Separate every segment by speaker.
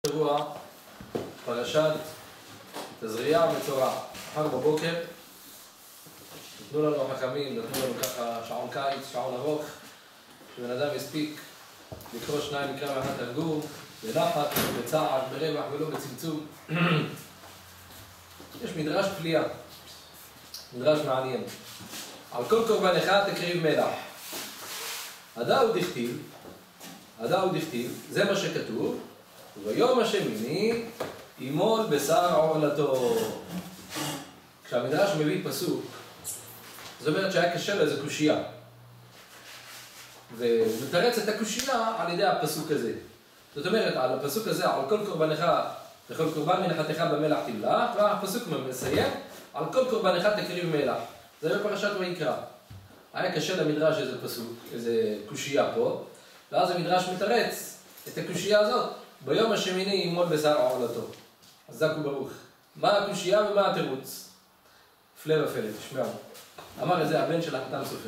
Speaker 1: שבוע, פרשת תזריע ומצורע. מחר בבוקר נתנו לנו החכמים, נתנו לנו ככה שעון קיץ, שעון ארוך, שבן אדם יספיק לקרוא שניים מקרא ואחת תרגום, בנחת, בצער, ברווח ולא בצמצום. יש מדרש פליאה, מדרש מעניין. על כל קורבנך תקריב מלח. הדאו דכתיב, זה מה שכתוב, וביום השמיני ימול בשר עורלתו. כשהמדרש מביא פסוק, זאת אומרת שהיה קשה לו איזה קושייה, ומתרץ את הקושייה על ידי הפסוק הזה. זאת אומרת, על הפסוק הזה, על כל קורבנך וכל קורבן מנחתך במלח תמלח, והפסוק מסיים, על כל קורבנך תקריב מלח. זה בפרשת ויקרא. היה קשה למדרש איזה פסוק, איזה קושייה פה, ואז המדרש מתרץ את הקושייה הזאת, ביום השמיני ימול בשר עורלתו. חזק וברוך. מה הקושייה ומה התירוץ? הפלא ופלא, תשמעו. אמר את זה הבן של החתן סופר.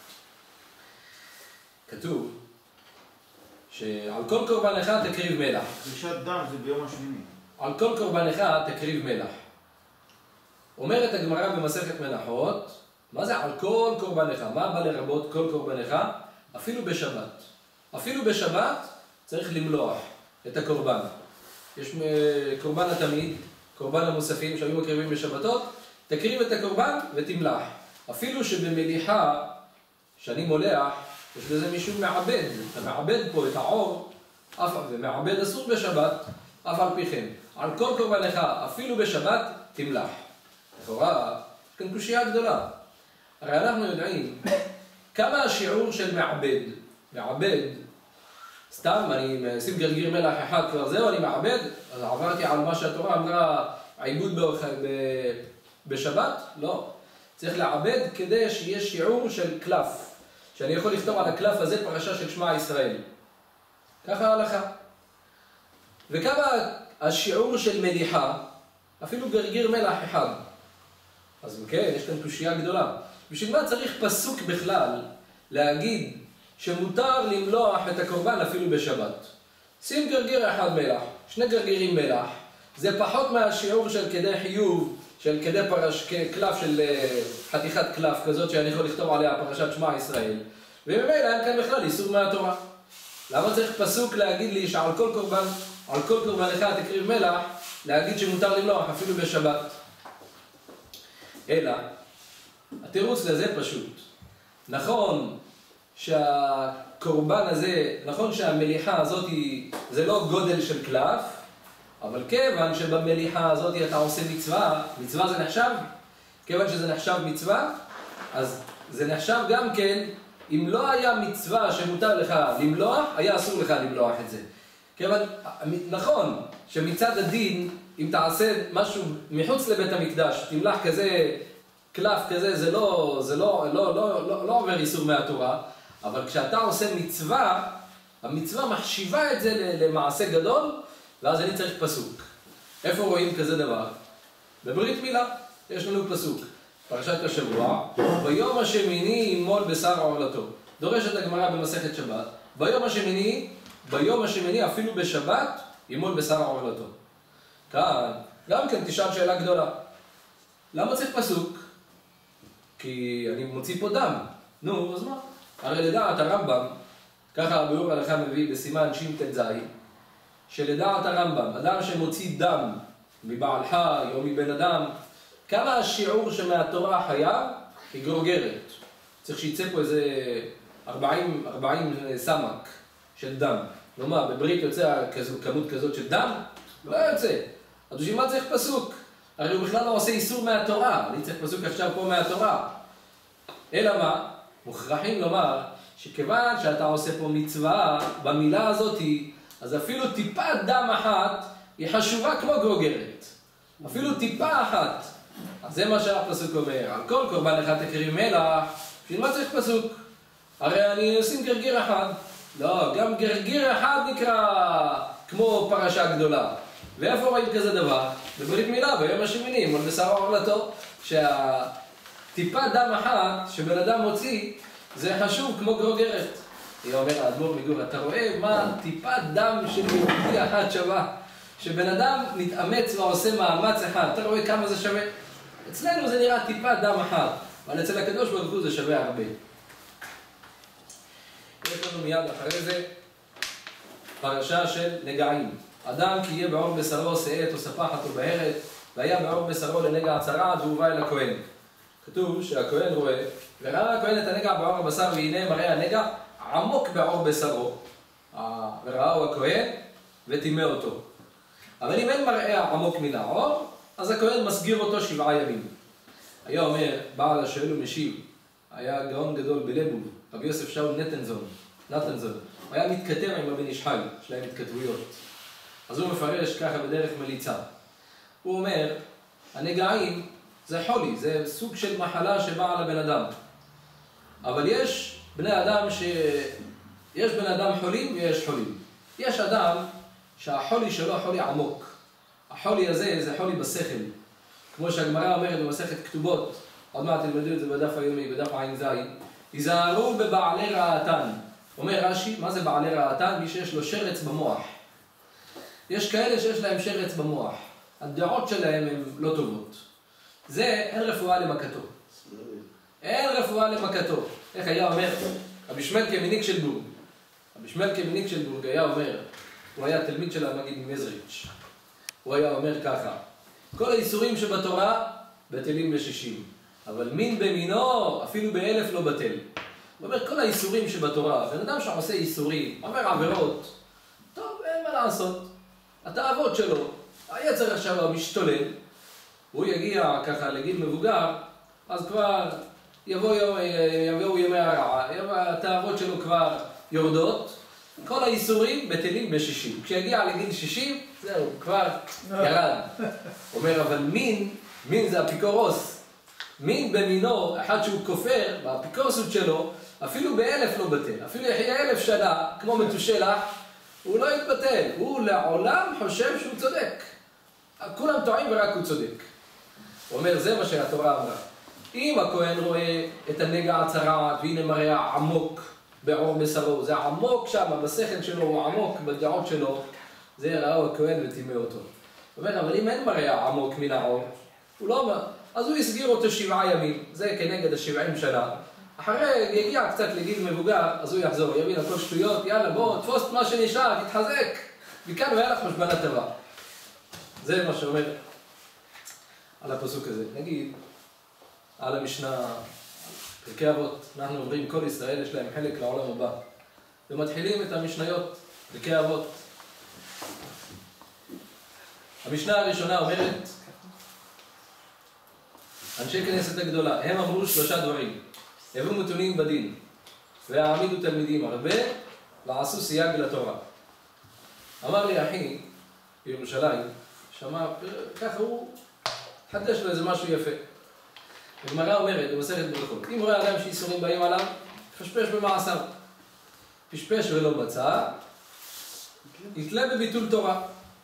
Speaker 1: כתוב שעל כל קורבנך תקריב מלח.
Speaker 2: קרישת דם זה ביום השמיני. על
Speaker 1: כל קורבנך תקריב מלח. אומרת הגמרא במסכת מנחות, מה זה על כל קורבנך? מה בא לרבות כל קורבנך? אפילו בשבת. אפילו בשבת צריך למלוח את הקורבן. יש קורבן התמיד, קורבן המוספים שהיו מקריבים בשבתות, תקריב את הקורבן ותמלח. אפילו שבמליחה, שאני מולח, יש לזה מישהו מעבד. אתה מעבד פה את העור, ומעבד אסור בשבת, אף על פי כן. על כל קורבנך, אפילו בשבת, תמלח. לכאורה, יש כאן קושייה גדולה. הרי אנחנו יודעים כמה השיעור של מעבד. מעבד, סתם, אני אשים גרגיר מלח אחד כבר זהו, אני מעבד, אז עברתי על מה שהתורה אמרה, העיבוד בשבת? לא. צריך לעבד כדי שיהיה שיעור של קלף, שאני יכול לכתוב על הקלף הזה פרשה של שמע ישראל. ככה ההלכה. וכמה השיעור של מליחה, אפילו גרגיר מלח אחד. אז כן, יש כאן קושייה גדולה. בשביל מה צריך פסוק בכלל להגיד שמותר למלוח את הקורבן אפילו בשבת? שים גרגיר אחד מלח, שני גרגירים מלח, זה פחות מהשיעור של כדי חיוב, של כדי קלף של חתיכת קלף כזאת שאני יכול לכתוב עליה פרשת שמע ישראל. ובמילא אין כאן בכלל איסור מהתורה. למה צריך פסוק להגיד לי שעל כל קורבן, על כל קורבנך תקריב מלח, להגיד שמותר למלוח אפילו בשבת? אלא, התירוץ לזה פשוט. נכון שהקורבן הזה, נכון שהמליחה הזאת זה לא גודל של קלף, אבל כיוון שבמליחה הזאת אתה עושה מצווה, מצווה זה נחשב, כיוון שזה נחשב מצווה, אז זה נחשב גם כן, אם לא היה מצווה שמותר לך למלוח, היה אסור לך למלוח את זה. כיוון, נכון שמצד הדין, אם תעשה משהו מחוץ לבית המקדש, תמלח כזה, קלף כזה, זה לא עובר איסור מהתורה, אבל כשאתה עושה מצווה, המצווה מחשיבה את זה למעשה גדול, ואז אני צריך פסוק. איפה רואים כזה דבר? בברית מילה יש לנו פסוק. פרשת השבוע, ביום השמיני ימול בשר עורלתו. דורשת הגמרא במסכת שבת, ביום השמיני אפילו בשבת ימול בשר עורלתו. כאן גם כן תשאל שאלה גדולה. למה צריך פסוק? כי אני מוציא פה דם. נו, אז מה? הרי לדעת הרמב"ם, ככה הביאור ההלכה מביא בסימן ש"ט"ז, שלדעת הרמב"ם, אדם שמוציא דם מבעל חי או מבן אדם, כמה השיעור שמהתורה חייב היא גרוגרת. צריך שיצא פה איזה 40 סמק של דם. כלומר, בברית יוצא כמות כזאת של דם? לא יוצא. אז בשביל מה צריך פסוק? הרי הוא בכלל לא עושה איסור מהתורה. אני צריך פסוק עכשיו פה מהתורה. אלא מה? מוכרחים לומר שכיוון שאתה עושה פה מצווה במילה הזאת, אז אפילו טיפת דם אחת היא חשובה כמו גרוגרת. אפילו טיפה אחת. אז זה מה שהפסוק אומר. על כל קורבנך תקריב מלח. בשביל מה צריך פסוק? הרי אני עושים גרגיר אחד. לא, גם גרגיר אחד נקרא כמו פרשה גדולה. ואיפה רואים כזה דבר? בברית מילה, ביום השמיני, ימול בשר עורלתו, שהטיפה דם אחת שבן אדם מוציא, זה חשוב כמו גרוגרת. היא אומר, האדמו"ר מגור, אתה רואה מה טיפת דם של יהודי אחת שווה? שבן אדם מתאמץ ועושה מאמץ אחד, אתה רואה כמה זה שווה? אצלנו זה נראה טיפה דם אחת, אבל אצל הקדוש ברוך הוא זה שווה הרבה. יש לנו מיד אחרי זה פרשה של נגעים. אדם כי יהיה בעור בשרו שאת או ספחת או בהרת, והיה בעור בשרו לנגע הצרעת והובא אל הכהן. כתוב שהכהן רואה, וראה הכהן את הנגע בעור הבשר, והנה מראה הנגע עמוק בעור בשרו. וראהו הכהן וטימא אותו. אבל אם אין מראה עמוק מן העור, אז הכהן מסגיר אותו 7 ימים. היה אומר, בעל השואל ומשיב, היה גאון גדול בלבוב, רבי יוסף שאול נתנזון. הוא היה מתכתב עם הבן איש חי, יש להם התכתבויות. אז הוא מפרש ככה בדרך מליצה. הוא אומר, הנגעים זה חולי, זה סוג של מחלה שבאה על הבן אדם. אבל יש בני אדם יש בן אדם חולים ויש חולים. יש אדם שהחולי שלו חולי עמוק. החולי הזה זה חולי בשכל. כמו שהגמרא אומרת במסכת כתובות, עוד מעט תלמדו את זה בדף היומי, בדף ע"ז, היזהרו בבעלי רעתן. אומר רש"י, מה זה בעלי רעתן? מי שיש לו שרץ במוח. יש כאלה שיש להם שרץ במוח. הדעות שלהם הן לא טובות. זה אין רפואה למכתו. אין רפואה למכתו. איך היה אומר? רבי שמעלקא מניקשלבורג. רבי שמעלקא מניקשלבורג היה אומר, הוא היה תלמיד של המגיד ממזריץ'. הוא היה אומר ככה, כל האיסורים שבתורה בטלים ב60, אבל מין במינו אפילו ב1000 לא בטל. הוא אומר, כל האיסורים שבתורה, בן אדם שעושה איסורים, אומר עבירות, טוב, אין מה לעשות. התאוות שלו, היצר עכשיו המשתולל, הוא יגיע ככה לגיל מבוגר, אז כבר יבואו ימי הרעה, התאוות שלו כבר יורדות, כל האיסורים בטלים ב60. כשיגיע לגיל 60, זהו, כבר ירד. אומר, אבל מין זה אפיקורוס. מין במינו, אחד שהוא כופר, באפיקורסות שלו, אפילו ב1000 לא בטל. אפילו יחיה 1000 שנה, כמו מתושלח, הוא לא יתבטל. הוא לעולם חושב שהוא צודק. כולם טועים ורק הוא צודק. הוא אומר, זה מה שהתורה אמרה. אם הכהן רואה את הנגע הצרעת, והנה מראה עמוק בעור בשרו, זה עמוק שם, בשכל שלו הוא עמוק, בדעות שלו, זה ראהו הכהן וטימא אותו. הוא אומר, אבל אם אין מראה עמוק מן העור, הוא לא אומר, אז הוא יסגיר אותו 7 ימים, זה כנגד 70 שנה. אחרי יגיע קצת לגיל מבוגר, אז הוא יחזור, יבין הכל שטויות, יאללה בוא, תפוס את מה שנשאר, תתחזק. מכאן והיה לך חשבון הטבה. זה מה שאומר על הפסוק הזה. נגיד, על המשנה, פרקי אבות, אנחנו אומרים, כל ישראל יש להם חלק לעולם הבא. ומתחילים את המשניות, פרקי אבות. המשנה הראשונה אומרת, אנשי כנסת הגדולה, הם אמרו 3 דברים. הביאו מתונים בדין, והעמידו תלמידים הרבה, ועשו סייג לתורה. אמר לי אחי, בירושלים, שמע, ככה הוא חדש לו איזה משהו יפה. הגמרא אומרת, במסכת ברכות, אם רואה אדם שאיסורים באים עליו, פשפש במעשיו. פשפש ולא מצא, יתלה בביטול תורה.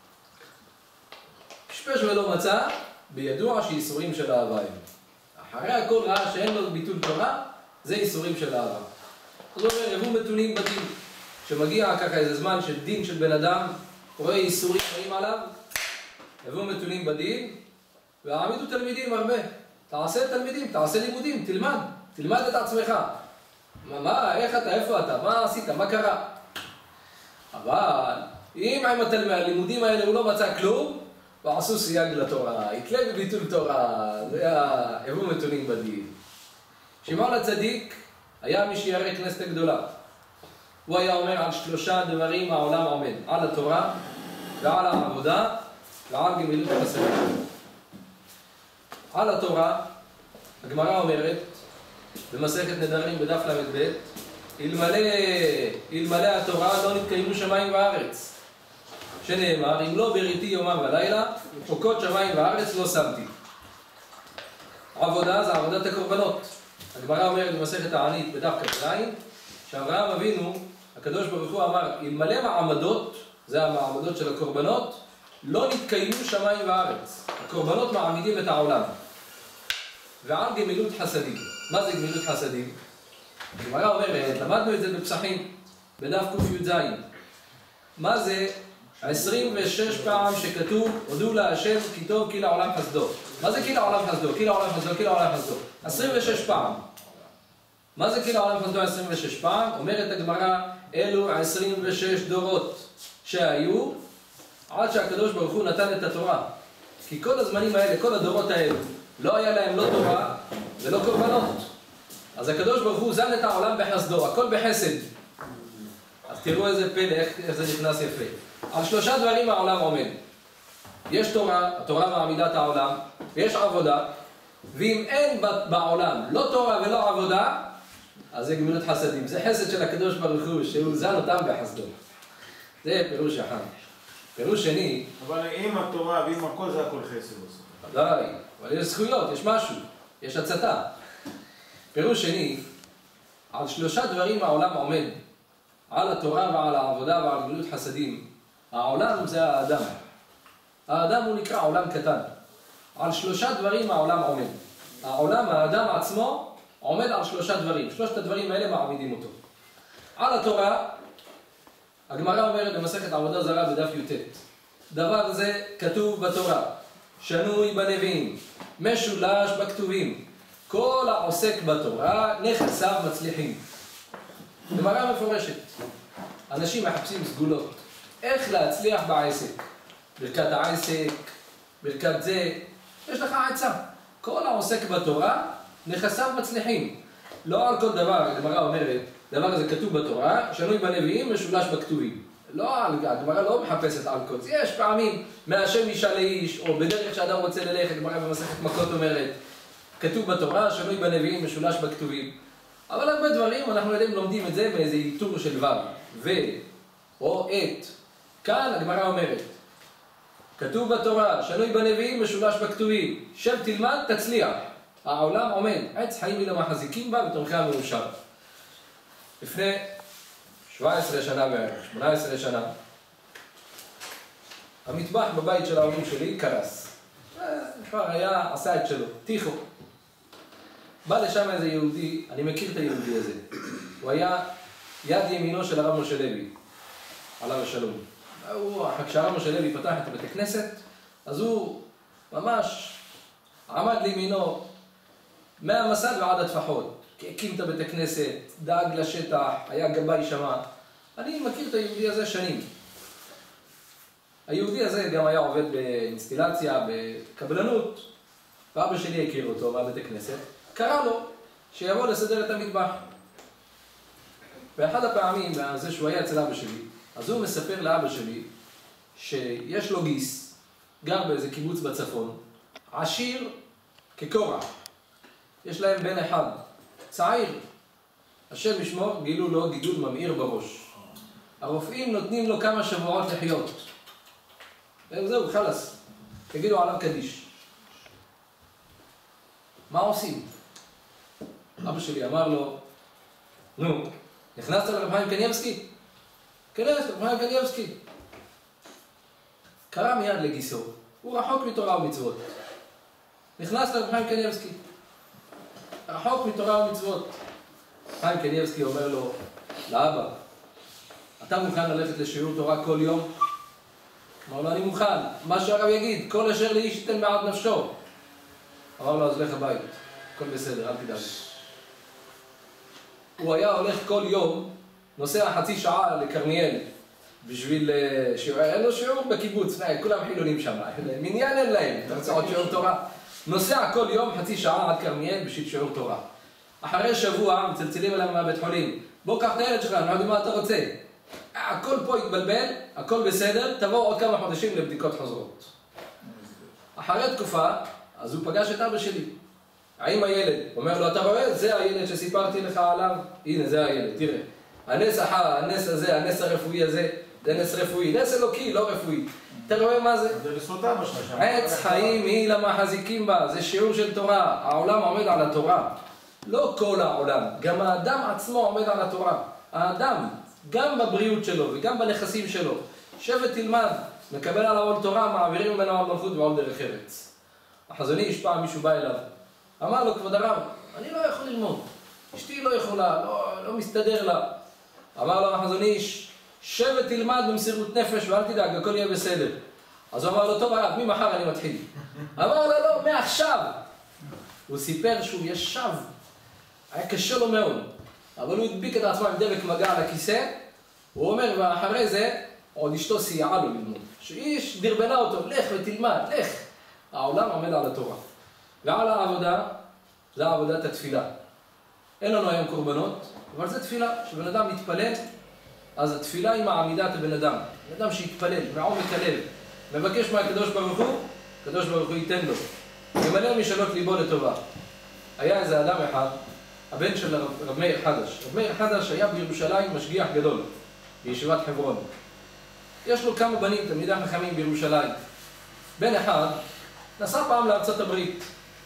Speaker 1: פשפש ולא מצא, בידוע שאיסורים של אהבה הם. אחרי הכל ראה שאין לו ביטול תורה, זה איסורים של אהבה. אז הוא אומר, הביאו מתונים בדין. כשמגיע ככה איזה זמן של דין של בן אדם, רואה איסורים באים עליו, הביאו מתונים בדין, והעמידו תלמידים הרבה. תעשה תלמידים, תעשה לימודים, תלמד את עצמך. מה, איך אתה, איפה אתה, מה עשית, מה קרה? אבל אם עם הלימודים האלה הוא לא מצא כלום, ועשו סייג לתורה, יתלה בביטול תורה, זה הביאו מתונים בדין. שמעון הצדיק היה מי שירא כנסת הגדולה. הוא היה אומר על 3 דברים העולם עומד, על התורה ועל העבודה ועל גמילות החסדים. על התורה, הגמרא אומרת, במסכת נדרים בדף ל"ב, אלמלא התורה לא נתקיימו שמיים וארץ. שנאמר, אם לא בריתי יומם ולילה, חוקות שמיים וארץ לא שמתי. עבודה זה עבודת הקורבנות. הגמרא אומרת במסכת הענית בדף כ"ז, שאברהם אבינו, הקדוש ברוך הוא אמר, אלמלא מעמדות, זה המעמדות של הקורבנות, לא נתקיימו שמיים וארץ. הקורבנות מעמידים את העולם. ועל גמילות חסדים. מה זה גמילות חסדים? הגמרא אומרת, למדנו את זה בפסחים, בדף קי"ז. מה זה 26 פעם שכתוב, הודו להשם כי טוב כי לעולם חסדו. מה זה כי לעולם חסדו? כי לעולם חסדו, כי לעולם חסדו. 26 פעם. מה זה כי לעולם חסדו 26 פעם? אומרת הגמרא, אלו 26 דורות שהיו עד שהקדוש ברוך הוא נתן את התורה. כי כל הזמנים האלה, כל הדורות האלו, לא היה להם לא תורה ולא קורבנות. אז הקדוש ברוך הוא זן את העולם בחסדו, הכל בחסד. אז תראו איזה פלא, איך זה נכנס יפה. על 3 דברים העולם עומד. יש תורה, התורה מעמידה את העולם, ויש עבודה, ואם אין בעולם לא תורה ולא עבודה, אז זה גמילות חסדים. זה חסד של הקדוש ברוך הוא, שהוא זן אותם בחסדו. זה פירוש אחד. פירוש שני...
Speaker 2: אבל עם התורה ועם הכל זה הכל חסד בסוף.
Speaker 1: ודאי, אבל יש זכויות, יש משהו, יש הצתה. פירוש שני, על 3 דברים העולם עומד. על התורה ועל העבודה ועל גמילות חסדים. העולם זה האדם. האדם הוא נקרא עולם קטן. על 3 דברים העולם עומד. העולם, האדם עצמו, עומד על 3 דברים. 3 הדברים האלה מעמידים אותו. על התורה, הגמרא אומרת במסכת עבודה זרה בדף י"ט. דבר זה כתוב בתורה, שנוי בנביאים, משולש בכתובים. כל העוסק בתורה נכסיו מצליחים. גמרא מפורשת. אנשים מחפשים סגולות. איך להצליח בעסק? ברכת העסק, ברכת זה. יש לך עצה. כל העוסק בתורה נכסיו מצליחים. לא על כל דבר, הגמרא אומרת, דבר הזה כתוב בתורה, שנוי בנביאים, משולש בכתובים. לא, הגמרא לא מחפשת על קוץ. יש פעמים מהשם אישה לאיש, או בדרך שאדם רוצה ללכת, הגמרא במסכת מכות אומרת, כתוב בתורה, שנוי בנביאים, משולש בכתובים. אבל הרבה דברים, אנחנו לומדים את זה באיזה איתור של ו, או את. כאן הגמרא אומרת, כתוב בתורה, שנוי בנביאים, משולש בכתובים. שב תלמד, תצליח. העולם עומד, עץ חיים אלה מחזיקים בה ותומכי המאושר. לפני 17 שנה בערך, 18 שנה, המטבח בבית של ההורים שלי קרס. כבר היה, עשה את שלו, תיכו. בא לשם איזה יהודי, אני מכיר את היהודי הזה. הוא היה יד ימינו של הרב משה לוי, עליו השלום. כשהרב משה לוי פתח את בית הכנסת, אז הוא ממש עמד לימינו מהמסד ועד הטפחות. הקים את בית הכנסת, דאג לשטח, היה גבאי שמה. אני מכיר את היהודי הזה שנים. היהודי הזה גם היה עובד באינסטילציה, בקבלנות. ואבא שלי הכיר אותו בבית הכנסת. קרא לו שיבוא לסדר את המטבח. באחד הפעמים, זה שהוא היה אצל אבא שלי, אז הוא מספר לאבא שלי שיש לו גיס, גר באיזה קיבוץ בצפון, עשיר כקורח. יש להם בן אחד, צעיר. השם ישמור, גילו לו גידול ממאיר בראש. הרופאים נותנים לו כמה שבועות לחיות. וזהו, חלס. תגידו עליו קדיש. מה עושים? אבא שלי אמר לו, נו, נכנסת לרב חיים קניבסקי? כנס, רב חיים קניבסקי. קרא מיד לגיסו, הוא רחוק מתורה ומצוות. נכנס לרב חיים קניבסקי. רחוק מתורה ומצוות. חיים קניבסקי אומר לו, לאבא, אתה מוכן ללכת לשיעור תורה כל יום? אמר לו, אני מוכן. מה שהרב יגיד, כל אשר לאיש ייתן מעט נפשו. אמר לו, אז לך הבית. הכל בסדר, אל תדאג. הוא היה הולך כל יום, נוסע חצי שעה לכרמיאל, בשביל שיעור, אין לו שיעור בקיבוץ, כולם חילונים שם, מניין אין להם, אתה רוצה עוד שיעור תורה? נוסע כל יום חצי שעה עד כרמיאל בשביל שיעור תורה. אחרי שבוע מצלצלים אליהם מהבית חולים, בוא קח את הילד שלך, אני לא יודע מה אתה רוצה. הכל פה יתבלבל, הכל בסדר, תבוא עוד כמה חודשים לבדיקות חוזרות. אחרי תקופה, אז הוא פגש את אבא שלי. עם הילד, אומר לו, אתה רואה? זה הילד שסיפרתי לך עליו? הנה, זה הילד, תראה. הנס הזה, הנס הרפואי הזה, זה נס רפואי. נס אלוקי, לא רפואי. אתה רואה מה זה?
Speaker 2: זה לסוטה מה שלך.
Speaker 1: עץ חיים היא למחזיקים בה, זה שיעור של תורה. העולם עומד על התורה. לא כל העולם, גם האדם עצמו עומד על התורה. האדם, גם בבריאות שלו וגם בנכסים שלו, שבת תלמד, מקבל על העול תורה, מעבירים ממנו על מלכות ועול דרך ארץ. החזון איש פעם מישהו בא אליו, אמר לו, כבוד הרב, אני לא יכול ללמוד, אשתי לא יכולה, לא מסתדר לה. אמר לו החזון איש, שב ותלמד במסירות נפש ואל תדאג, הכל יהיה בסדר. אז הוא אמר לו, טוב הרב, ממחר אני מתחיל. אמר לו, לא, מעכשיו. הוא סיפר שהוא ישב, היה קשה לו מאוד, אבל הוא הדביק את עצמו עם דבק מגע על הכיסא. הוא אומר, ואחרי זה, עוד אשתו סייעה לו ללמוד. שאיש דרבנה אותו, לך ותלמד, לך. העולם עומד על התורה. ועל העבודה, זה עבודת התפילה. אין לנו היום קורבנות, אבל זה תפילה. כשבן אדם מתפלל, אז התפילה היא מעמידת הבן אדם. בן אדם שיתפלל, מעומק הלב, מבקש מהקדוש ברוך הוא, הקדוש ברוך הוא ייתן לו. ימלא משאלות ליבו לטובה. היה איזה אדם אחד, הבן של רב מאיר חדש. רב מאיר חדש היה בירושלים משגיח גדול, בישיבת חברון. יש לו כמה בנים, תלמידי חכמים בירושלים. בן אחד נסע פעם לארצות הברית.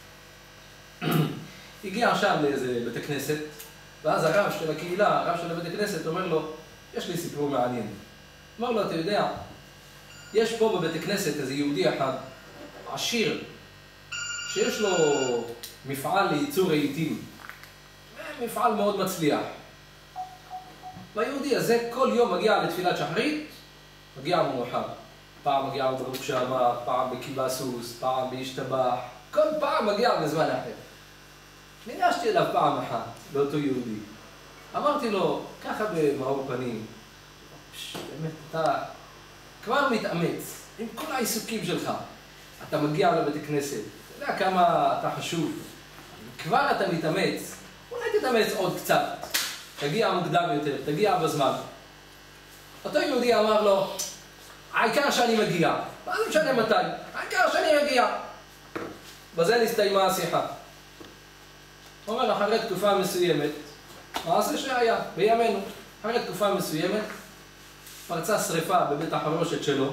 Speaker 1: הגיע שם לאיזה בית הכנסת, ואז הרב של הקהילה, הרב של בית הכנסת, אומר לו, יש לי סיפור מעניין. אומר לו, אתה יודע, יש פה בבית הכנסת איזה יהודי אחד, עשיר, שיש לו מפעל לייצור רהיטים. מפעל מאוד מצליח. והיהודי הזה כל יום מגיע לתפילת שחרית, מגיע מאוחר. פעם מגיע ברוך שעבר, פעם בקיבה סוס, פעם בהשתבח. כל פעם מגיע בזמן אחר. ניגשתי אליו פעם אחת, לאותו יהודי. אמרתי לו, ככה במאור פנים, באמת, אתה כבר מתאמץ עם כל העיסוקים שלך. אתה מגיע לבית הכנסת, אתה יודע כמה אתה חשוב. כבר אתה מתאמץ, אולי תתאמץ עוד קצת. תגיע מוקדם יותר, תגיע בזמן. אותו יהודי אמר לו, העיקר שאני מגיע. מה זה משנה מתי? העיקר שאני מגיע. בזה נסתיימה השיחה. הוא אומר, אחרי תקופה מסוימת, מעשה שהיה בימינו, אחרי תקופה מסוימת, פרצה שריפה בבית החרושת שלו,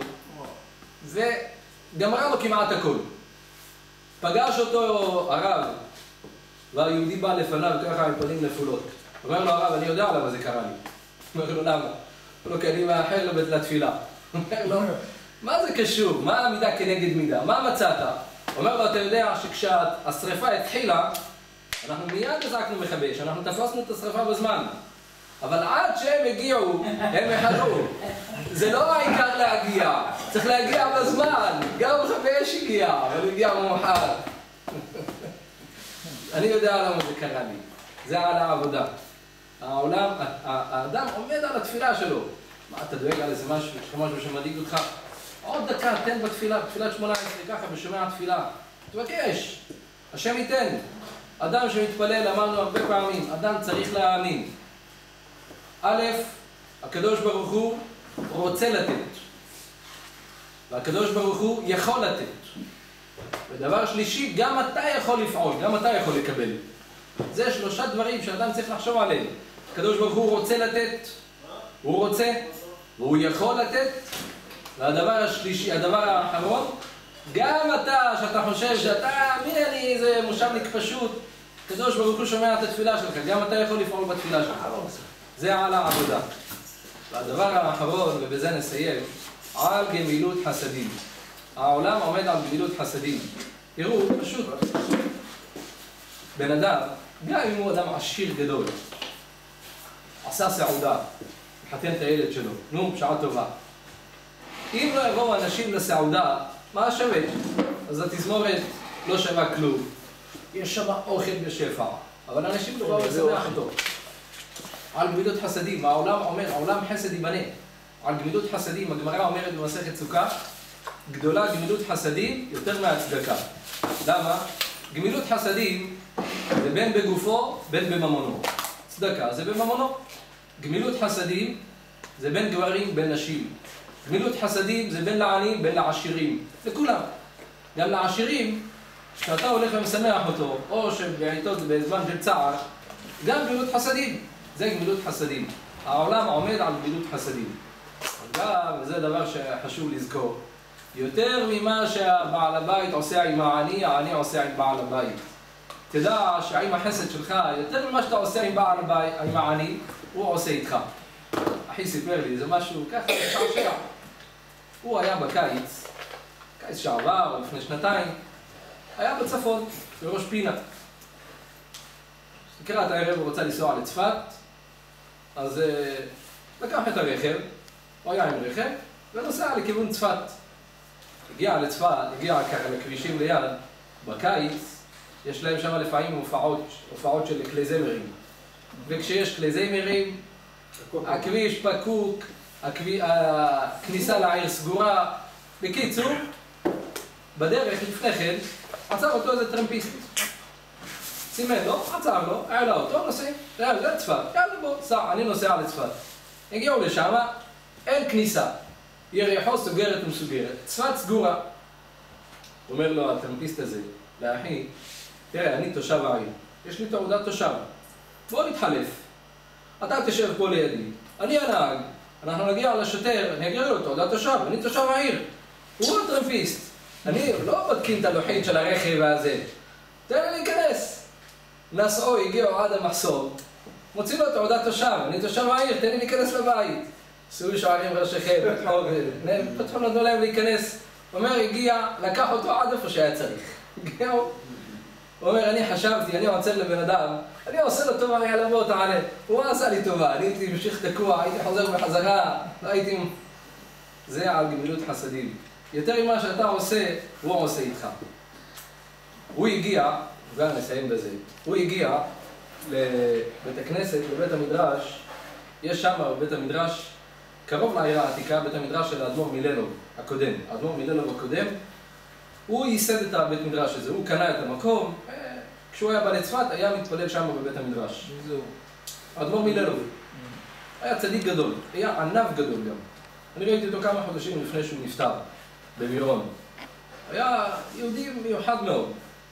Speaker 1: וגמרה לו כמעט הכל. פגש אותו הרב, והיהודי בא לפניו ככה עם פנים נפולות. אומר לו הרב, אני יודע למה זה קרה לי. אומר לו, למה? אומר לו, כי אני מאחר לבית לתפילה. אומר לו, מה זה קשור? מה המידה כנגד מידה? מה מצאת? אומר לו, אתה יודע שכשהשריפה התחילה, אנחנו מיד הזעקנו מכבש, אנחנו תפסנו את השריפה בזמן. אבל עד שהם הגיעו, הם החלו. זה לא העיקר להגיע, צריך להגיע בזמן. גם מכבש הגיע, אבל הוא הגיע מאוחר. אני יודע למה זה קרה לי. זה על העבודה. העולם, האדם עומד על התפילה שלו. מה, אתה דואג על איזה משהו, יש לך משהו שמדאיג אותך? עוד דקה, תן בתפילה, בתפילת 18, ככה, בשומע התפילה. תבקש, השם ייתן. אדם שמתפלל, אמרנו הרבה פעמים, אדם צריך להאמין. א', הקדוש ברוך הוא רוצה לתת. והקדוש ברוך הוא יכול לתת. ודבר שלישי, גם אתה יכול לפעול, גם אתה יכול לקבל. זה 3 דברים שאדם צריך לחשוב עליהם. הקדוש ברוך הוא רוצה לתת, הוא רוצה, והוא יכול לתת. והדבר השלישי, הדבר האחרון, גם אתה, שאתה חושב שאתה, מי אני, איזה מושבניק פשוט, הקדוש ברוך הוא שומע את התפילה שלך, גם אתה יכול לפעול בתפילה שלך. זה על העבודה. והדבר האחרון, ובזה נסיים, על גמילות חסדים. העולם עומד על גמילות חסדים. תראו, פשוט. בן אדם, גם אם הוא אדם עשיר גדול, עשה סעודה, מחתן את הילד שלו, נו, בשעה טובה. אם לא יבואו אנשים לסעודה, מה שווה? אז התזמורת לא שווה כלום. יש שם אוכל בשפע, אבל אנשים לא באו לצמח אותו. על גמילות חסדים, העולם אומר, העולם חסד ייבנה. על גמילות חסדים, הגמרא אומרת במסכת סוכה, גדולה גמילות חסדים יותר מהצדקה. למה? גמילות חסדים זה בין בגופו, בין בממונו. צדקה זה בממונו. גמילות חסדים זה בין גברים, בין נשים. גמילות חסדים זה בין לעניים, בין לעשירים. לכולם. גם לעשירים, כשאתה הולך ומשמח אותו, או שבעיתו זה בזמן של צער, גם גמילות חסדים. זה גמילות חסדים. העולם עומד על גמילות חסדים. אגב, וזה דבר שחשוב לזכור. יותר ממה שהבעל הבית עושה עם העני, העני עושה עם בעל הבית. תדע שעם החסד שלך, יותר ממה שאתה עושה עם בעל הבית, עם העני, הוא עושה איתך. אחי סיפר לי, זה משהו ככה, שעשע. הוא היה בקיץ, קיץ שעבר, או לפני 2 היה בצפון, בראש פינה. לקראת הערב הוא רוצה לנסוע לצפת, אז לקח את הרכב, הוא היה עם רכב, ונוסע לכיוון צפת. הגיע לצפת, הגיע ככה לכבישים ליד, בקיץ, יש להם שם לפעמים הופעות של כלי זמרים. וכשיש כלי זמרים, הכביש פקוק, הכניסה לעיר סגורה. בקיצור, בדרך לפני כן, עצר אותו איזה טרמפיסט. סימן לו, עצר לו, העלה אותו, נוסע, זה צפת, יאללה בוא, סע, אני נוסע לצפת. הגיעו לשם, אין כניסה. יריחו סוגרת ומסוגרת, צפת סגורה. אומר לו הטרמפיסט הזה, לאחי, תראה, אני תושב העיר, יש לי תעודת תושב, בוא נתחלף. אתה תשב פה לידי, אני הנהג, אנחנו נגיע לשוטר, אני אגיד לו תעודת תושב, אני תושב העיר. הוא הטרמפיסט, אני לא בודקים את הלוחית של הרכב והזה. תן לי להיכנס. נסעו, הגיעו עד המחסום, מוצאים לו תעודת תושב, אני תושב העיר, תן לי להיכנס לבית. סעו שערים ראשיכם, פתחו נתנו להם להיכנס. הוא אומר, הגיע, לקח אותו עד איפה שהיה צריך. הגיעו. הוא אומר, אני חשבתי, אני עוצר לבן אדם, אני עושה לו טובה, יאללה בוא תעלה. הוא עשה לי טובה, אני הייתי ממשיך תקוע, הייתי חוזר בחזרה, לא הייתי... זה על גמילות חסדים. יותר ממה שאתה עושה, הוא עושה איתך. הוא הגיע, ואני נסיים בזה, הוא הגיע לבית הכנסת, לבית המדרש, יש שם בבית המדרש, קרוב לעיר העתיקה, בית המדרש של האדמו"ר מילנוב הקודם. האדמו"ר מילנוב הקודם, הוא ייסד את הבית מדרש הזה, הוא קנה את המקום, כשהוא היה בא לצפת, היה מתפלל שם בבית המדרש.
Speaker 2: זהו.
Speaker 1: האדמו"ר מילנוב. היה צדיק גדול, היה ענב גדול גם. אני ראיתי אותו כמה חודשים לפני שהוא נפטר, במירון. היה יהודי מיוחד מאוד.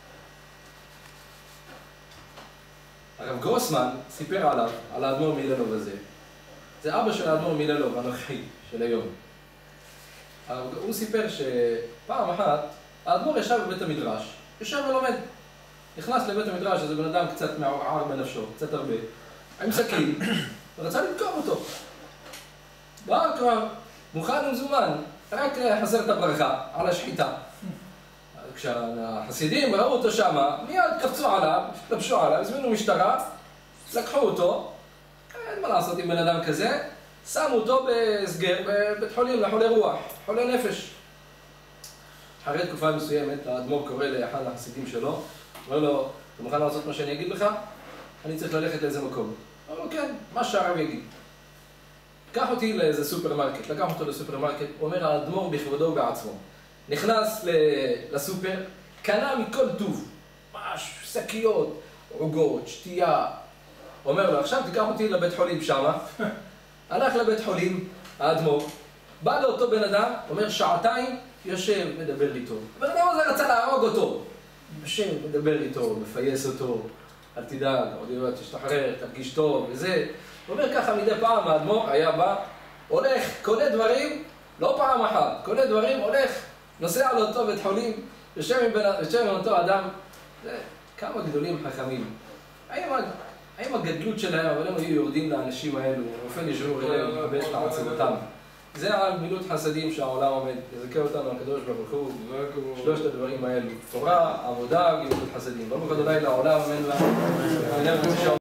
Speaker 1: הרב גרוסמן סיפר עליו, על האדמו"ר מילנוב הזה. זה אבא של האדמו"ר מילנוב הנוכחי של היום. הוא סיפר שפעם אחת האדמו"ר ישב בבית המדרש, יושב ולומד. נכנס לבית המדרש, איזה בן אדם קצת מעורער בנפשו, קצת הרבה, עם סכין, ורצה לדקור אותו. בא כבר, מוכן ומזומן, רק חסר את הברכה על השחיטה. כשהחסידים ראו אותו שמה, מיד קפצו עליו, התלבשו עליו, הזמינו משטרה, לקחו אותו, אין מה לעשות עם בן אדם כזה, שמו אותו בסגר בבית חולים לחולי רוח, חולי נפש. אחרי תקופה מסוימת, האדמו"ר קורא לאחד החסידים שלו, אומר לו, אתה מוכן לעשות מה שאני אגיד לך? אני צריך ללכת לאיזה מקום. אומר לו, כן, מה שהרב יגיד. קח אותי לאיזה סופרמרקט, לקח אותו לסופרמרקט, אומר האדמו"ר בכבודו ובעצמו. נכנס לסופר, קנה מכל טוב, ממש שקיות, עוגות, שתייה. אומר לו, עכשיו תיקח אותי לבית חולים שמה. הלך לבית חולים, האדמו"ר, בא לאותו בן אדם, אומר שעתיים, יושב, מדבר איתו. הבן אדם הזה רצה להרוג אותו. יושב, מדבר איתו, מפייס אותו, אל תדאג, עוד יום תשתחרר, תרגיש טוב וזה. הוא אומר ככה מדי פעם, האדמו"ר היה בא, הולך, קונה דברים, לא פעם אחת, קונה דברים, הולך, נוסע לאותו בית חולים, יושב עם אותו אדם. כמה גדולים חכמים. האם הגדלות שלהם, אבל הם היו יורדים לאנשים האלו, באופן ישרו אליהם, ובש לעצמותם. זה על גמילות חסדים שהעולם עומד, יזכה אותנו הקדוש ברוך הוא, שלושת הדברים האלו, תורה, עבודה, גמילות חסדים. ברוך ה' לעולם, אמן לה.